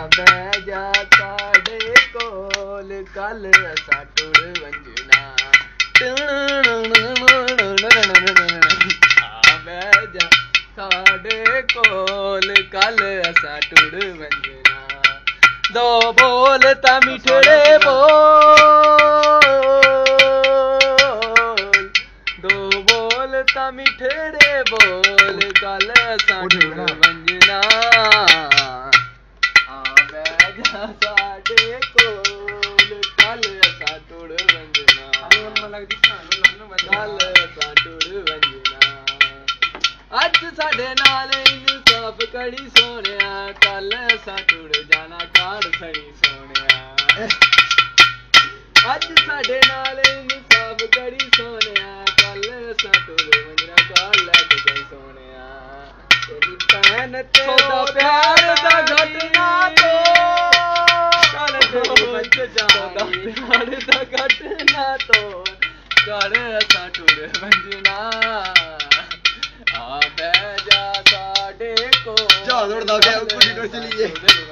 ਬਹਿ ਜਾ ਸਾਡੇ ਕੋਲ ਕੱਲ ਅਸਾਂ ਟੁਰ ਵੰਜਣਾ ਬਹਿ ਜਾ ਸਾਡੇ ਕੋਲ ਕੱਲ ਅਸਾਂ ਟੁਰ ਵੰਜਣਾ ਦੋ ਬੋਲ ਤਾਂ ਮਿੱਠੜੇ ਬੋਲ ਦੋ ਬੋਲ ਤਾਂ ਮਿੱਠੜੇ ਬੋਲ ਕੱਲ ਅਸਾਂ ਟੁਰ ਵੰਜਣਾ ਬਹਿ ਜਾ ਸਾਡੇ ਕੋਲ ਕੱਲ ਅਸਾਂ ਟੁਰ ਵੰਜਣਾ ਕੱਲ ਅਸਾਂ ਟੁਰ ਵੰਜਣਾ ਅੱਜ ਸਾਡੇ ਨਾਲ ਇਨਸਾਫ ਕੜੀ ਸੋਹਣਿਆ ਕੱਲ ਅਸਾਂ ਟੁਰ ਜਾਣਾ ਕਾੜ ਸਣੀ ਸੋਹਣਿਆ ਅੱਜ ਸਾਡੇ ਨਾਲ ਇਨਸਾਫ ਕੜੀ ਸੋਹਣਿਆ ਕੱਲ ਅਸਾਂ ਟੁਰ ਵੰਜਣਾ ਕਾੜ ਲੈ ਕੇ ਜਾਈ ਸੋਹਣਿਆ ਤੇਰੀ ਭੈਣ ਤੇ ਦਾ ਪਿਆਰ ਦਾ ਘਟਨਾ ਤੋਂ ਕੱਲ ਤੇਰੀ ਬੱਚ ਜਾਣੀ ਪਿਆਰ ਦਾ ਘਟਨਾ ਤੋਂ ਕੱਲ ਅਸਾਂ ਟੁਰ ਵੰਜਣਾ ਬਹਿ ਜਾ ਸਾਡੇ ਕੋਲ ਜਾ ਦੌੜਦਾ ਗਿਆ ਕੁੜੀ ਨੂੰ ਚਲੀਏ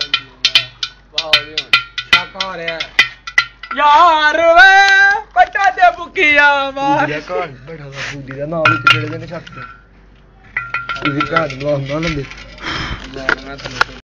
ਸ਼ਾਕਾ ਰਿਹਾ ਯਾਰ ਵੇ ਪੱਟਾ ਤੇ ਬੁੱਕੀਆਂ ਮਾਰ ਬੁੱਧੀ ਦਾ ਬੜਾ ਦਾ ਬੁੱਧੀ ਦਾ ਨਾਮ ਵਿੱਚ ਜਿਹੜੇ ਨੇ ਛੱਡ ਦੇ ਤੁਸੀਂ ਘਰ ਨੂੰ ਆਉਂਦਾ ਲੰਦੇ